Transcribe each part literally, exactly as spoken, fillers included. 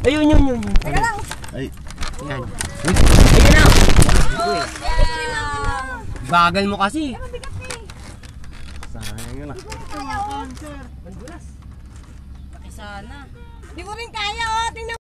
Ayun, yun, yun, yun. Teka lang. Ay. Yan. Ayun na. Bagal mo kasi. Sayang yun ah. Mandulas. Laki sana. Di mo rin kaya oh. Tingnan.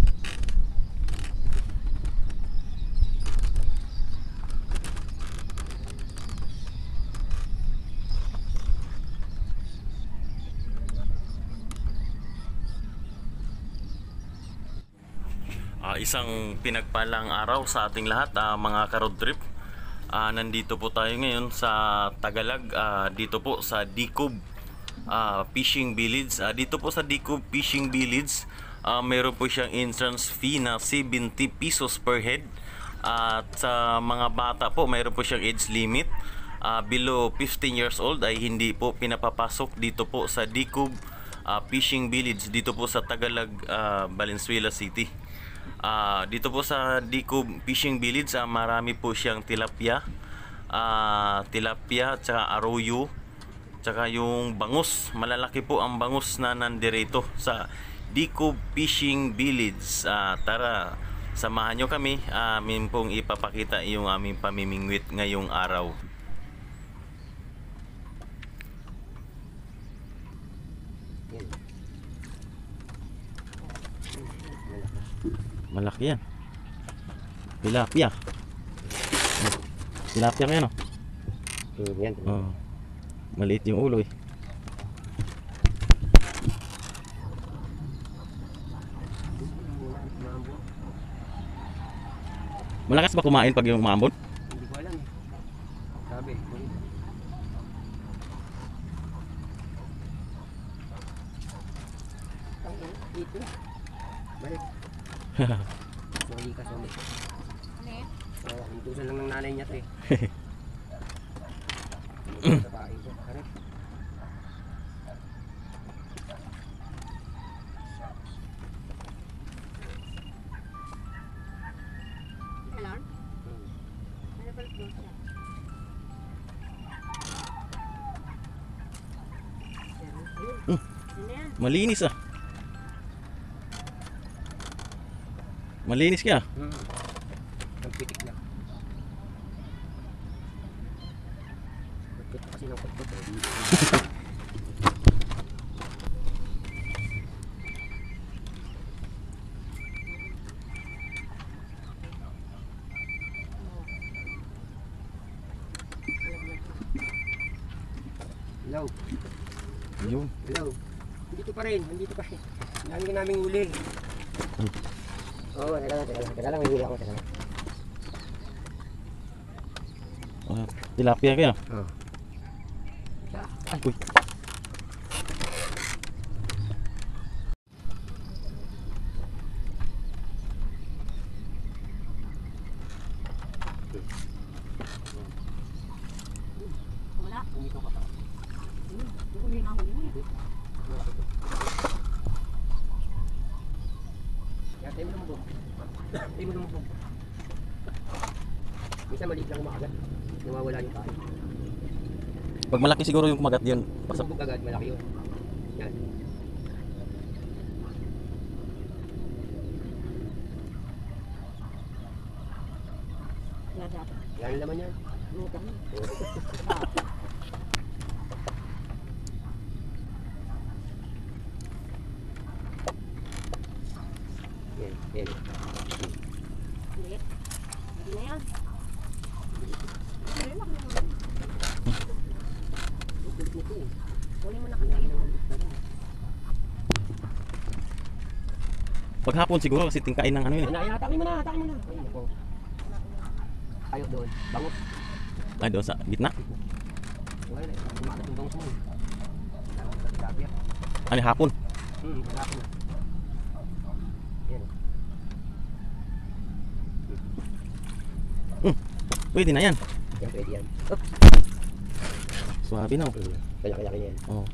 Uh, isang pinagpalang araw sa ating lahat, uh, mga ka-road trip. Uh, nandito po tayo ngayon sa Tagalog, uh, dito po sa Dicub uh, Fishing Village. Uh, dito po sa Dicub Fishing Village, uh, meron po siyang entrance fee na seventy pesos per head. Uh, at sa mga bata po, meron po siyang age limit. Uh, below fifteen years old ay hindi po pinapapasok dito po sa Dicub uh, Fishing Village, dito po sa Tagalog, uh, Valenzuela City. Uh, dito po sa Dicub Fishing Village, uh, marami po siyang tilapia, uh, tilapia at saka arroyo, tsaka yung bangus. Malalaki po ang bangus na nandirito sa Dicub Fishing Village. Uh, tara, samahan nyo kami. Amin uh, pong ipapakita yung aming pamimingwit ngayong araw. Malaki yan. Tilapia. Tilapia ngayon, oh. Hmm, yan. Oh. Maliit yung ulo, eh. Malakas ba kumain pag yung maambon? Hindi ko alam eh. Sabi. Ito. Balik. Sorry ka, sorry. Ano eh? Oo, hintusan lang ng nanay niya to eh. Tapain ko. Harap. Alarm? Ano pala ito siya? Hmm. Ano yan? Malinis, ah. Malinis kaya. Hmm. Ang pitik na. Bakit kasi ng kutkot eh. Hello. Ayun. Hello. Nandito pa rin. Nandito pa rin. Dami ka naming huli. Hmm. Oo, oh, teka lang, teka lang. Teka lang, may huli ako. Teka lang. Uh, tilapia kaya. Oo. Ay, uy. Wala. Dito ka pa. Hindi ko rin ako yun. Kaya tayo mo naman po. Tayo mo naman po. Minsan maliit lang kumakagat. Nawawala yung kain. Pag malaki siguro yung kumagat yun. Pag sabog agad, malaki yun. Yan. Wala dapat. Yan naman yan. Luto mo. Yan, yan. Hindi. Hindi na yan. Hindi na yan. Huli mo na kami. Paghapon siguro kasi tingkain ng ano yun. Ay, hatakin mo na, hatakin mo na. Ay, ako. Ayaw doon. Bangot. Ay, doon sa gitna. Wala na. Kumakat yung bangot mo. Tilapia. Ano, hapon? Hmm, hapon. Yan. Hmm. Pwede na yan. Yan, pwede yan. Oh. Suwabe na. Hmm. Kaya-kaya yan. Oh.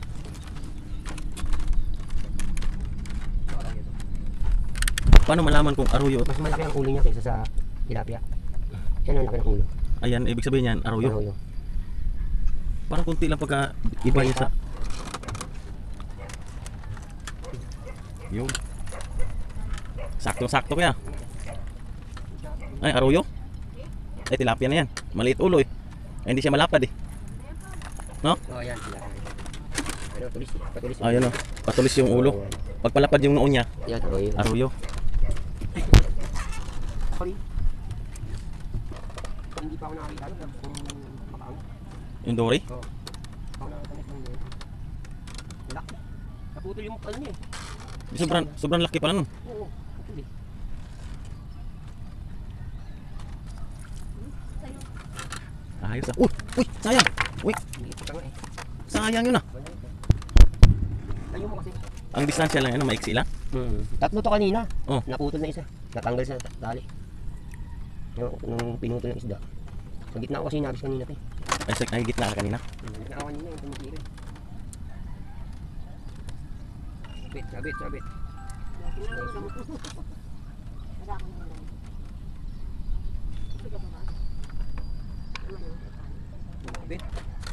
Paano malaman kung arroyo? Mas malaki ang ulo niya kaysa sa tilapia. Yan ang laki ng ulo. Ayan, ibig sabihin yan, arroyo. Arroyo. Parang kunti lang pagka iba yun sa... Yun. Sakto-sakto kaya. Ay, aruyo. Ay, tilapia na yan. Maliit ulo eh. Ay, hindi siya malapad eh. No? Oh, yan. Ano, tulis. Patulis. Ayun oh. Patulis yung ulo. Pag palapad yung noo niya, Yan, aroy. aruyo. Ako rin. Hindi pa ako nakakita. Ano, kung makaang. Yung dory. Oo. Ako nakakita ng dory. Laki. Naputol yung ano niya eh. Sobrang, sobrang laki pala nun. Oo. Putol eh. Ayos ah. Uy! Uy! Sayang! Uy! Hindi ito ka nga eh. Sayang yun ah. Tayo mo kasi. Ang distansya lang yan, maiksi lang. Hmm. Tatlo to kanina. Oh. Naputol na isa. Natanggal sa tali. Yung, nung pinutol ng isda. Sa gitna ko kasi nabis kanina to eh. Ay, sa ay, gitna ka kanina. Hmm. Gitna ko kanina yung tumutiri. Sabit, sabit, sabit. Sabit.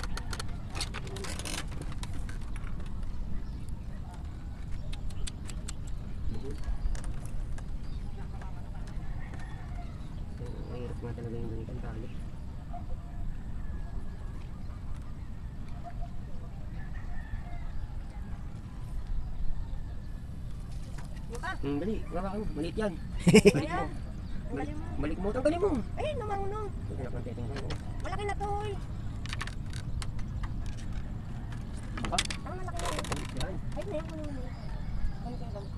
Mahirap nga talaga yung ganitong tali. Hmm, dali, gawa ka. Maliit yan. Balik mo. Balik, balik mo, tanggalin mo. Ay, namarunong. Hirap ng teteng ko. Malaki na to, hoy. Ah, Ang malaki na. yan. Ay, na yung ano. Ano kayo ba?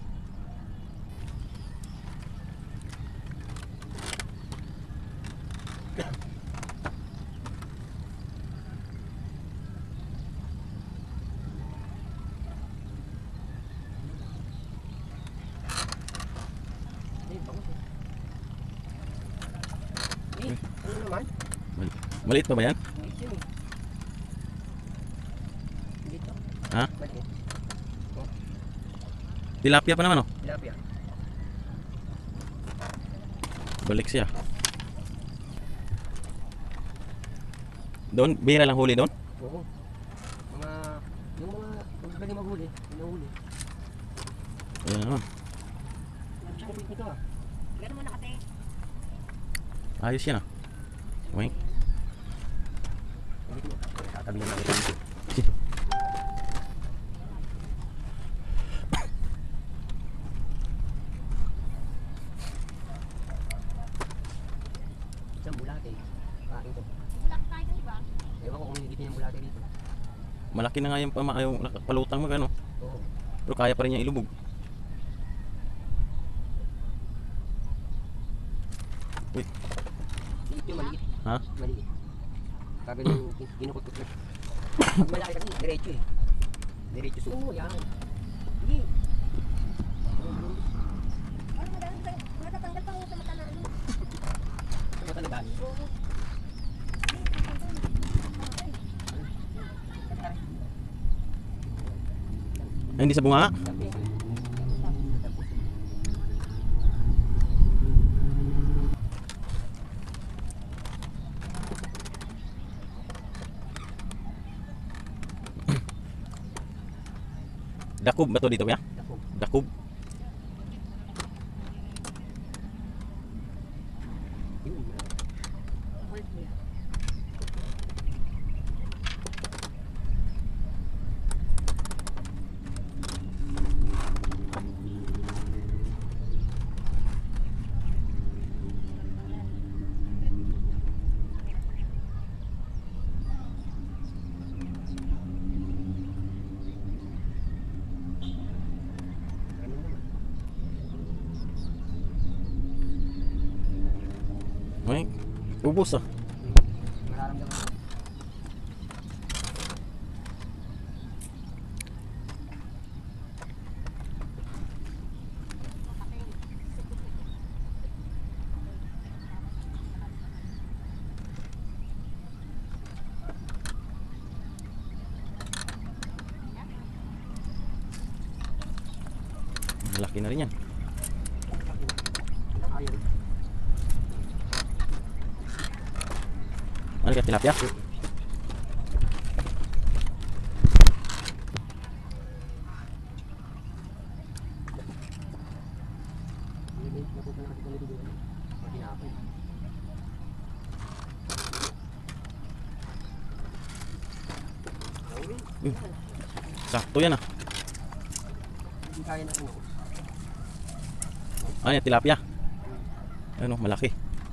Eh, bangus eh. Eh, ano naman? Mal- Maliit pa ba yan? Maliit yun eh. Dito. Ha? Maliit. Tilapia pa naman oh. Tilapia. Balik siya. Doon, bihira lang huli doon. Oo. Mga, yung mga, kung galing maghuli, pinahuli. Ayan naman. Siya kapit nito ah. Gano'n mo nakate. Ayos yan ah. Wait. Kapit mo. Tatabi na natin dito. Isang bulate. Kain to. Wala ka tayo, di ba? Ewan ko kung higit yung bulate dito. Malaki na nga yung, pama, yung palutang mo ano. Oo. Pero kaya pa rin niya ilubog. Wait. Maliit yung maliit. Ha? Maliit. Sabi nung kinukot-kot na. Pag malaki kasi, diretso eh. Diretso sumo. Oo, yan. Sige. Ano madami tayo? Matatanggal pa ako sa mata na ano. Sa matalagaan. Oo. Ay, hindi sa bunga. Sabi. Dakub ba to dito kaya? Ako. Dakub. Yun. Ano naman? Ay, ubos ah. Mararamdaman ko. Malaki na rin yan. Ayaw. Ano kaya tilapia? Eh, napunta na kami dito. Pati na ako. Sakto yan ah. Hindi kaya na ano. Ano yan, tilapia? Ano, malaki.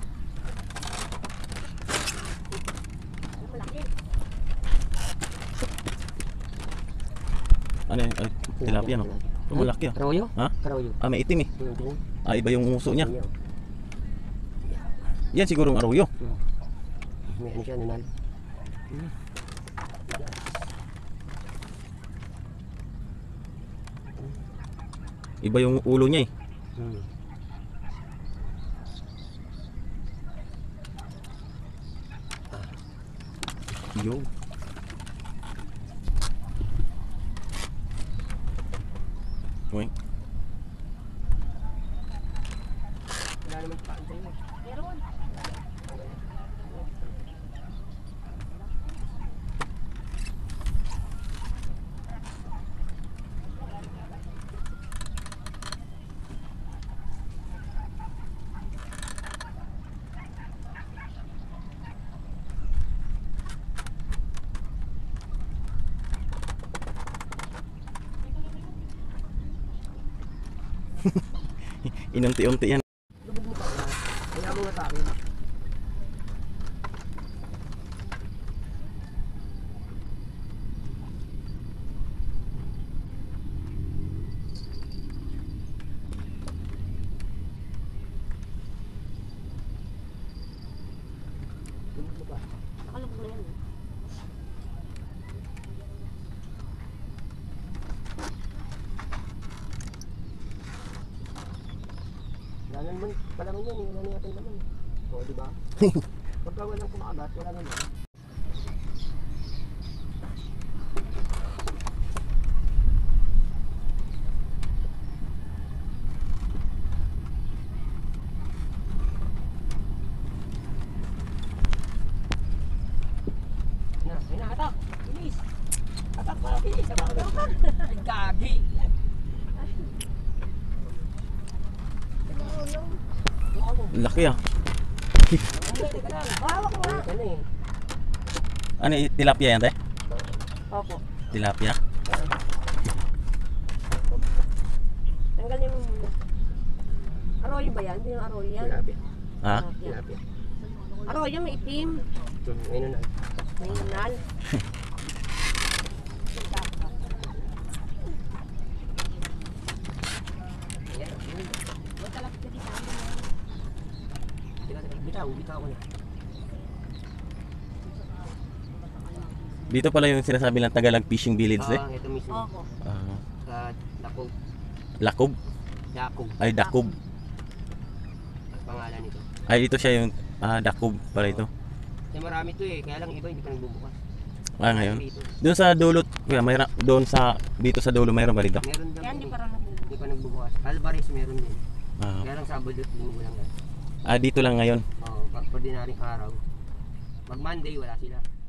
Ano yan, ay, tilapia no? Ito malaki ah. Karawayo? Ha? Karawayo. Ah, may itim eh. Yung tingin. Ah, iba yung uso niya. Yan. Yan sigurong aruyo. Hmm. May ano siya, nanal. Iba yung ulo niya eh. Hmm. Yo. Uy. Wala naman paan sa'yo. Meron. Inunti-unti yan. Lubog mo pa. Kaya mo nga sa akin. Lubog mo pa. Nakalubog na yan. Wala naman, pala naman yan, wala na natin naman. O, di ba? Pagka walang kumakagat, wala naman. Na, ay na, atak! Bilis! Atak pa, bilis! Atak pa! Ay, gagi! Laki ah. Hawak mo nga. Ano eh? Ano, i- tilapia yan, te? Opo. Tilapia. Tanggalin mo muna. Arroyo ba yan? Hindi yung arroyo yan. Tilapia. Ha? Tilapia. Arroyo may itim. Hmm, Ngayon na. May nanal. Bitaw, bitaw ko na. Dito pala yung sinasabi ng Tagalog Fishing Village, eh. Ah, ito mismo. Opo. Ah, Sa Dakog. Lakob. Dakog. Ay, Dakob. Ang pangalan nito. Ay, ito siya yung ah, Dakob pala ito. Kasi marami to eh, kaya lang iba hindi pa nagbubukas. Ah, ngayon. Dito. Doon sa dulot, kuya, mayroon doon sa dito sa dulo mayroon ba dito? Meron daw. Yan, di eh. pa rin nabubuhay. Hindi pa nagbubukas. Alvarez meron din. Ah, Kaya lang Sabado at Linggo lang yan. ah, dito lang ngayon. Oo, pag ordinaryong araw. Pag Monday wala sila.